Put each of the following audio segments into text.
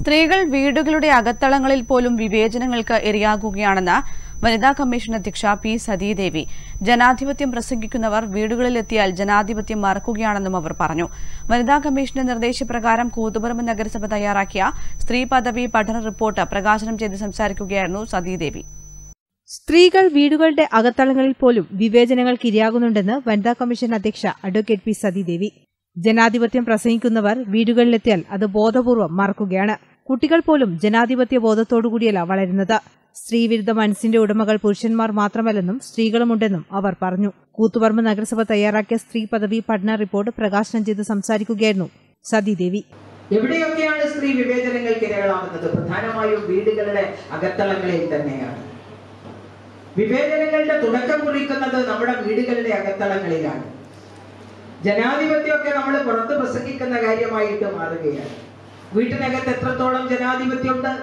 സ്ത്രീകൾ വീടുകളുടെ അകത്തളങ്ങളിൽ പോലും വിവേചനങ്ങൾക്ക് ഇരയാകുകയാണെന്ന് വനിതാ കമ്മീഷൻ അധ്യക്ഷ പി സതീദേവി. ജനാധിപത്യം പ്രസംഗിക്കുന്നവർ വീടുകളിലെത്തിയാൽ ജനാധിപത്യം മറക്കുകയാണെന്നും അവർ പറഞ്ഞു. വനിതാ കമ്മീഷന്റെ നിർദ്ദേശപ്രകാരം കൂത്തുപറമ്പ് നഗരസഭ തയ്യാറാക്കിയ സ്ത്രീ പദവി പഠന റിപ്പോർട്ട് പ്രകാശനം ചെയ്ത് സംസാരിക്കുകയായിരുന്നു സതീദേവി. സ്ത്രീകൾ വീടുകളുടെ അകത്തളങ്ങളിൽ പോലും വിവേചനങ്ങൾക്ക് ഇരയാകുന്നുണ്ടെന്ന് വനിതാ കമ്മീഷൻ അധ്യക്ഷ അഡ്വക്കേറ്റ് പി സതീദേവി. ജനാധിപത്യം പ്രസംഗിക്കുന്നവർ വീടുകളിലെത്തിയാൽ അത് ബോധപൂർവ്വം മറക്കുകയാണ്. കുട്ടികൾ പോലും ജനാധിപത്യ ബോധത്തോടുകൂടിയല്ല വളരുന്നത്. സ്ത്രീവിരുദ്ധ മനസ്സിന്റെ ഉടമകൾ പുരുഷന്മാർ മാത്രമല്ലെന്നും സ്ത്രീകളുമുണ്ടെന്നും അവർ പറഞ്ഞു. കൂത്തുപറമ്പ് നഗരസഭ തയ്യാറാക്കിയ സ്ത്രീ പദവി പഠന റിപ്പോർട്ട് പ്രകാശനം ചെയ്ത് സംസാരിക്കുകയായിരുന്നു സതീദേവി. എവിടെയൊക്കെയാണ് സ്ത്രീ വിവേചനങ്ങൾക്ക് ഇരകളാവുന്നത്? പ്രധാനമായും വീടുകളുടെ അകത്തളങ്ങളിൽ തന്നെയാണ്. വിവേചനങ്ങളുടെ തുടക്കം കുറിക്കുന്നത് നമ്മുടെ വീടുകളുടെ അകത്തളങ്ങളിലാണ്. ജനാധിപത്യമൊക്കെ നമ്മൾ പുറത്ത് പ്രസംഗിക്കുന്ന കാര്യമായിട്ട് മാറുകയാണ്. വീട്ടിനകത്ത് എത്രത്തോളം ജനാധിപത്യമുണ്ട്?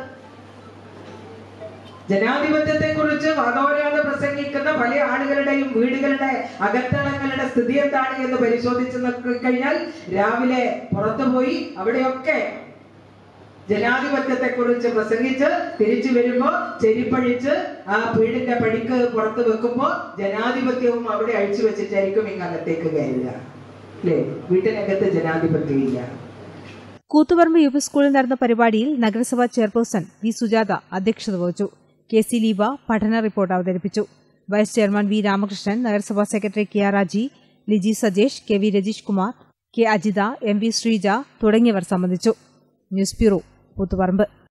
ജനാധിപത്യത്തെ കുറിച്ച് വാദോരാതെ പ്രസംഗിക്കുന്ന പല ആളുകളുടെയും വീടുകളുടെ അകത്തളങ്ങളുടെ സ്ഥിതി എന്താണ് എന്ന് പരിശോധിച്ച് നോക്കിക്കഴിഞ്ഞാൽ രാവിലെ പുറത്തുപോയി അവിടെയൊക്കെ ജനാധിപത്യത്തെ കുറിച്ച് പ്രസംഗിച്ച് തിരിച്ചു വരുമ്പോ ചെരിപ്പഴിച്ച് ആ വീടിന്റെ പടിക്ക് പുറത്ത് വെക്കുമ്പോ ജനാധിപത്യവും അവിടെ അഴിച്ചു വെച്ചിട്ടായിരിക്കും ഇങ്ങകത്തേക്ക് കയറുക. അല്ലേ? വീട്ടിനകത്ത് ജനാധിപത്യം ഇല്ല. കൂത്തുപറമ്പ് യു പി സ്കൂളിൽ നടന്ന പരിപാടിയിൽ നഗരസഭാ ചെയർപേഴ്സൺ വി സുജാത അധ്യക്ഷത വഹിച്ചു. കെ സി ലീബ പഠന റിപ്പോർട്ട് അവതരിപ്പിച്ചു. വൈസ് ചെയർമാൻ വി രാമകൃഷ്ണൻ, നഗരസഭാ secretary K R Raji, Liji Sajesh, K V Rajeesh Kumar, K Ajitha, M V Sreeja തുടങ്ങിയവർ സംബന്ധിച്ചു. News bureau, Koothuparamba.